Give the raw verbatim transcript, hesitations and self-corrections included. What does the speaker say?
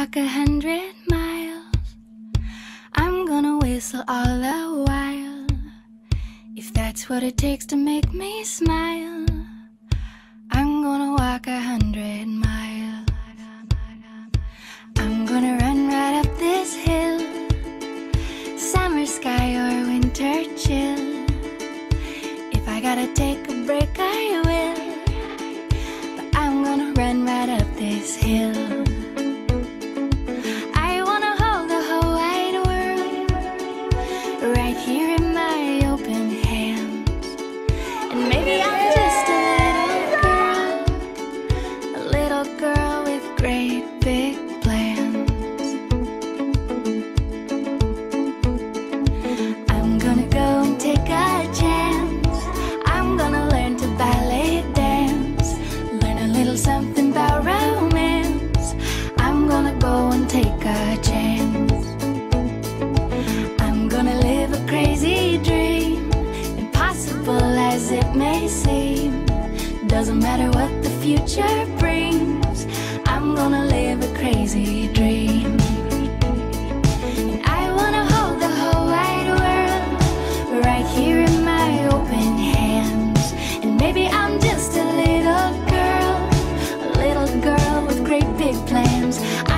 walk a hundred miles. I'm gonna whistle all the while, if that's what it takes to make me smile. I'm gonna walk a hundred miles. I'm gonna run right up this hill, summer sky or winter chill. If I gotta take a break, I will, but I'm gonna run right up this hill. I wanna hold the whole wide world right here in my open hands. And maybe I'm just a little girl, a little girl with great big plans. I'm gonna go and take a chance. I'm gonna learn to ballet dance, learn a little something about romance. I'm gonna go and take a chance. I'm gonna live a crazy dream, impossible as it may seem. Doesn't matter what the future brings, I'm gonna live a crazy dream. And I wanna hold the whole wide world right here in my open hands. And maybe I'm just a little girl, a little girl with great big plans.